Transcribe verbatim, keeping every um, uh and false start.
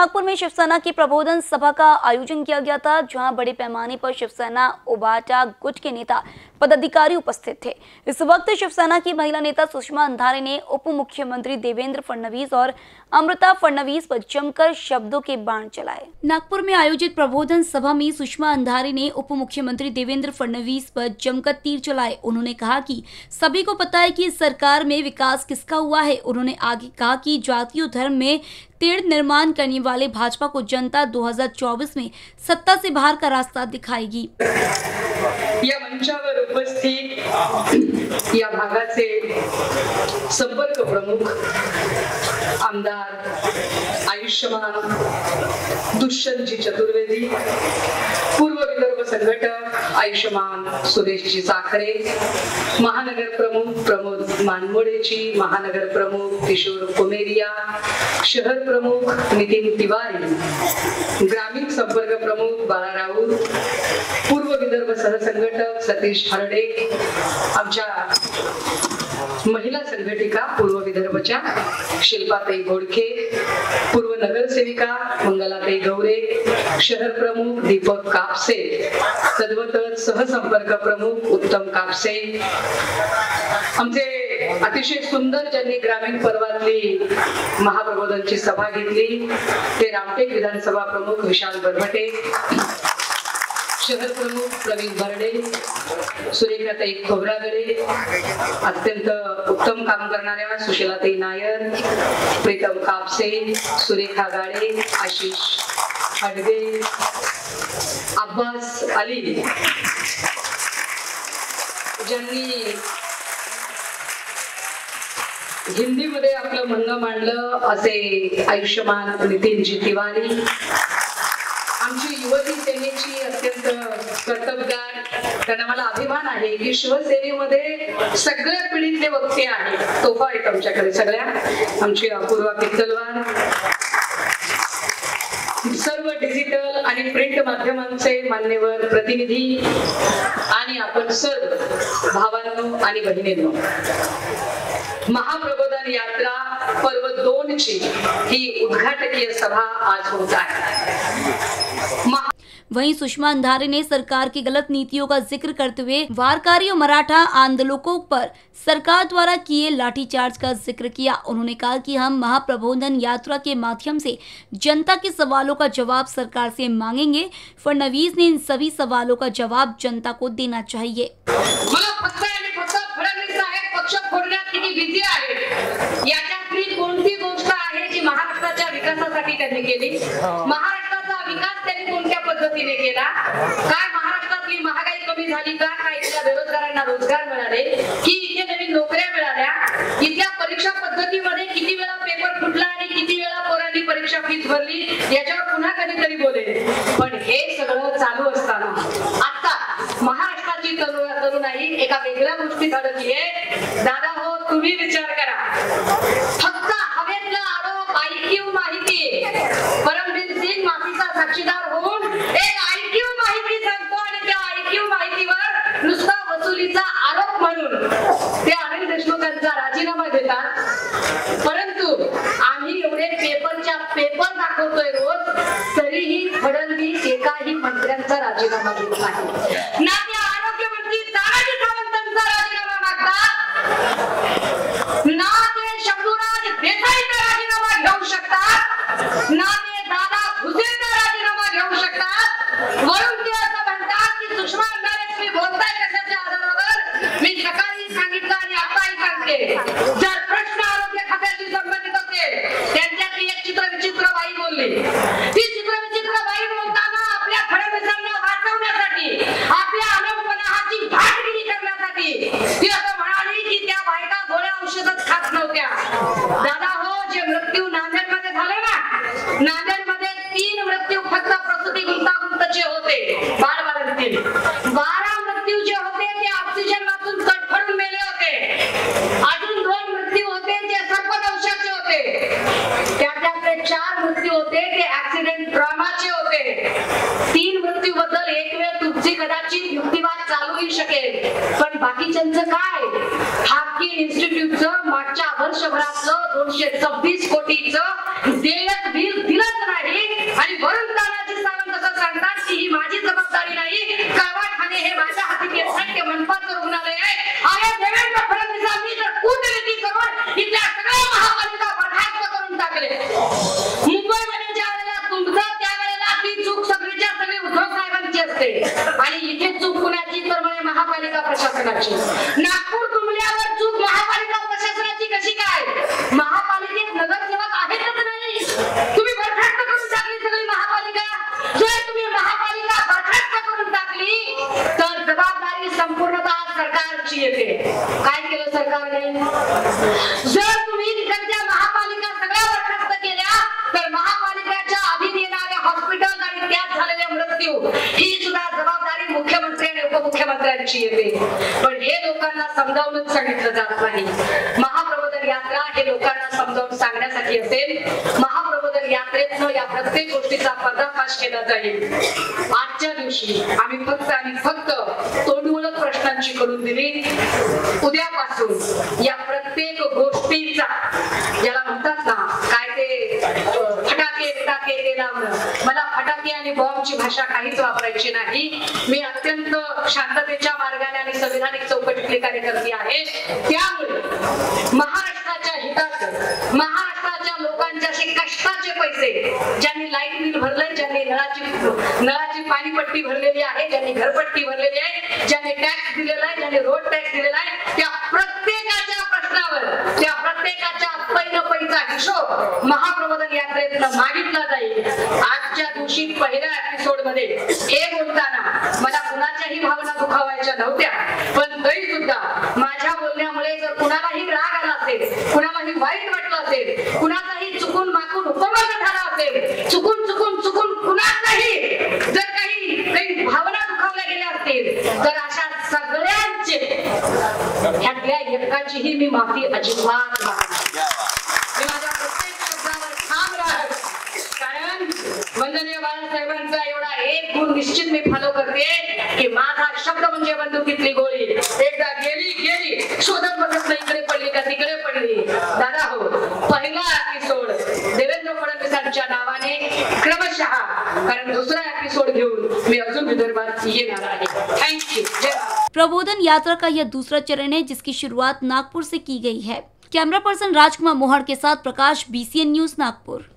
नागपुर में शिवसेना की प्रबोधन सभा का आयोजन किया गया था, जहां बड़े पैमाने पर शिवसेना उबाटा गुट के नेता पदाधिकारी उपस्थित थे। इस वक्त शिवसेना की महिला नेता सुषमा अंधारे ने उप मुख्यमंत्री देवेंद्र फडणवीस और अमृता फडणवीस पर जमकर शब्दों के बाण चलाए। नागपुर में आयोजित प्रबोधन सभा में सुषमा अंधारे ने उप मुख्यमंत्री देवेंद्र फडणवीस पर जमकर तीर चलाए। उन्होंने कहा कि सभी को पता है कि इस सरकार में विकास किसका हुआ है। उन्होंने आगे कहा कि जातीय धर्म में तीर्थ निर्माण करने वाले भाजपा को जनता दो हज़ार चौबीस में सत्ता से बाहर का रास्ता दिखाएगी। या मंचावर उपस्थित या भागाचे संपर्क प्रमुख आमदार आयुष्यमान दुष्यंतजी चतुर्वेदी, पूर्व विदर्भ संघटक आयुष्यमान सुरेशजी साखरे, महानगर प्रमुख प्रमोद मानमोडेजी, महानगर प्रमुख किशोर कुमेरिया, शहर प्रमुख नितीन तिवारी, ग्रामीण संपर्क प्रमुख बाळा राऊत, पूर्व विदर्भ सहसंघटक सतीश हरडे, आमच्या महिला संघटिका पूर्व विदर्भच्या शिल्पाताई घोडके, पूर्व नगरसेविका मंगलाताई गौरे, शहर प्रमुख दीपक कापसे, तद्वतच सहसंपर्क प्रमुख उत्तम कापसे, आमचे अतिशय सुंदर ज्यांनी ग्रामीण पर्वातली महाप्रबोधनची सभा घेतली ते रामटेक विधानसभा प्रमुख विशाल बरबटे, शहर प्रमुख प्रवीण बर्डे, सुरेखाताई खोब्रागडे, अत्यंत उत्तम काम करणाऱ्या सुशीलाताई नायर, प्रीतम कापसे, सुरेखा गाडे, आशिष हडगे, अब्बास अली, ज्यांनी हिंदी मध्ये आपलं म्हणणं मांडलं असे आयुष्यमान नितीनजी तिवारी, आमची युवती सेनेची अत्यंत कर्तबगार, त्यांना मला अभिमान आहे की शिवसेनेमध्ये सगळ्या पिढीतले वक्ते आहेत, तोफा आहेत आमच्याकडे सगळ्या, आमची अपूर्वा पित्तलवार, सर्व डिजिटल आणि प्रिंट माध्यमांचे मान्यवर प्रतिनिधी आणि आपण सर्व भावांनो आणि बहिणींनो, महाप्रबोधन यात्रा पर्व दोन ची ही उद्घाटकीय सभा आज होत आहे। वहीं सुषमा अंधारे ने सरकार की गलत नीतियों का जिक्र करते हुए वारकारी और मराठा आंदोलकों पर सरकार द्वारा किए लाठीचार्ज का जिक्र किया। उन्होंने कहा कि हम महाप्रबोधन यात्रा के माध्यम से जनता के सवालों का जवाब सरकार से मांगेंगे। फडणवीस ने इन सभी सवालों का जवाब जनता को देना चाहिए। पक्ष फोडण्यात किती बिझी आहे याच्यातली कोणती गोष्ट आहे जी महाराष्ट्राच्या विकासासाठी त्यांनी केली, महाराष्ट्राचा विकास त्यांनी कोणत्या पद्धतीने केला, काय महाराष्ट्रातली महागाई कमी झाली का, काय इथल्या बेरोजगारांना रोजगार मिळाले की इथे नवीन नोकऱ्या मिळाल्या, इथल्या परीक्षा पद्धतीमध्ये किती वेळा पेपर फुटला आणि किती वेळा पोरांनी परीक्षा फीस भरली याच्यावर पुन्हा कधीतरी बोलेल। पण हे सगळं चालू असताना आता महाराष्ट्राची तरुणाई एका वेगळ्या गोष्टीत अडकली आहे। दादा हो, तुम्ही विचार करा, फक्त हवेतला आरोप आयक्यू माहिती, परमवीर सिंग माफीचा साक्षीदार होऊन एक आयक्यू माहिती सांगतो आणि त्या आयक्यू माहितीवर नुसता वसुलीचा आरोप म्हणून ते अनिल देशमुखांचा राजीनामा देतात, परंतु आम्ही एवढे पेपरच्या पेपर दाखवतोय रोज, तरीही फडणवीस एकाही मंत्र्यांचा राजीनामा देत नाही ना। ते आरोग्यमंत्री तानाजी सावंतांचा राजीनामा मागतात ना, ते शंभूराज देसाईचा राजीनामा घेऊ शकतात ना, ते दादा भुसेचा राजीनामा घेऊ शकतात, वरून ते असं म्हणतात की सुषमा अंधारे तुम्ही बोलताय कशाच्या आधारावर। मी सकाळी सांगितलं आणि आताही सांगते, जर प्रश्न आरोग्य खात्याशी संबंधित असेल, त्यांच्यातली एक चित्र विचित्र बाई बोलली, ती चित्र विचित्र बाई बोलताना आपल्या फडणवीसांना वाचवण्यासाठी, आपल्या अनोपणाची भाटगिरी करण्यासाठी ती असं म्हणाली की त्या बायका गोळ्या औषधच खात नव्हत्या। दादा हो, जे मृत्यू नांदेडमध्ये झाले ना, नांदेडमध्ये तीन मृत्यू फक्त प्रसूती गुंतागुंतचे होते, बाळबाळंतील बारा मृत्यू जे होते ते ऑक्सिजन वाचून तडफडून मेले होते, अजून दोन मृत्यू होते जे सर्पदंशाचे होते, त्याच्यातले चार मृत्यू होते ते ऍक्सिडेंट ड्रामाचे होते। तीन मृत्यू बद्दल एक वेळ तुमची कदाचित युक्तिवाद चालूही शकेल, पण बाकीच्यांचं काय? हाफकिन इन्स्टिट्यूटचं मागच्या वर्षभरातलं दोनशे सव्वीस कोटीचं देयक बिल दिलंच नाही आणि इथे चूक कुणाची तर म्हणजे महापालिका प्रशासनाची. नागपूर तुंबल्यावर चूक महापालिका प्रशासनाची कशी काय? महापालिकेत नगरसेवक आहेतच नाही. तुम्ही बरखास्त करून टाकली सगळी महापालिका. जर तुम्ही महापालिका बरखास्त करून टाकली तर जबाबदारी संपूर्णतः सरकारची येते. काय केलं सरकारने? जर तुम्ही तिकडच्या महापालिका सगळ्या बरखास्त केल्या तर महापालिकेच्या अधीन येणाऱ्या हॉस्पिटल आणि त्यात झालेले मृत्यू ही सुद्धा जबाबदारी मुख्यमंत्री आणि उपमुख्यमंत्र्यांची येते. पण हे लोकांना समजावून सांगितलं जात नाही. महाप्रबोधन यात्रा हे लोकांना समजावून सांगण्यासाठी असेल. महाप्रबोधन यात्रेतनं या प्रत्येक गोष्टीचा पर्दाफाश केला जाईल. आजच्या दिवशी आम्ही फक्त आणि फक्त तोंडमुळच प्रश्नांची करून दिली. उद्यापासून या प्रत्येक गोष्टीचा ज्याला म्हणतात ना काय ते फटाके फटाके ते लावणं, मला फटाके आणि बॉम्बची भाषा काहीच वापरायची नाही. मी अत्यंत शांततेच्या मार्गाने आणि संविधानिक चौकटीतली कार्यकर्ती आहे. त्यामुळे महाराष्ट्राच्या हिताचं, महाराष्ट्राच्या लोकांचे असे कष्टाचे पैसे ज्यांनी लाईट बिल भरलंय, ज्यांनी नळाची नळाची पाणीपट्टी भरलेली आहे, ज्यांनी घरपट्टी भरलेली आहे, ज्यांनी टॅक्स दिलेला आहे, ज्यांनी रोड टॅक्स दिलेला आहे, त्या प्रत्येकाच्या प्रश्नावर, त्या प्रत्येकाच्या पैन पैसा हिशोब महाप्रबोधन यात्रेतनं मागितला जाईल. आजच्या दिवशी पहिल्या एपिसोड मध्ये हे बोलताना मला कुणाच्याही भावना दुखावायच्या नव्हत्या. पण तरी सुद्धा माझ्या बोलण्यामुळे जर कुणालाही राग आला असेल, कुणालाही वाईट वाटलं असेल, कुणाचाही चुकून माकून उपमर्द झाला असेल, चुकून चुकून चुकून कुणाचाही जर काही काही भावना दुखावल्या गेल्या असतील तर अशा सगळ्यांचे ह्यातल्या एकाचीही मी माफी अजिबात मागणार. मी माझ्या प्रत्येक शब्दावर ठाम राहत, कारण वंदनीय बाळासाहेबांचा एवढा एक गुण निश्चित मी फॉलो करते की माझा शब्द म्हणजे बंदुकीतली गोळी. एकदा गेली गेली, शोधत बसत नाही इकडे पडली का तिकडे पडली. दादा हो, पहिला एपिसोड देवेंद्र फडणवीसांच्या नावाने क्रमशः, कारण दुसरा एपिसोड घेऊन मी अजून विदर्भात येणार आहे. थँक्यू. प्रबोधन यात्रा का यह दूसरा चरण है जिसकी शुरुआत नागपुर से की गई है। कैमरा पर्सन राजकुमार मोहन के साथ Prakash, B C N news Nagpur.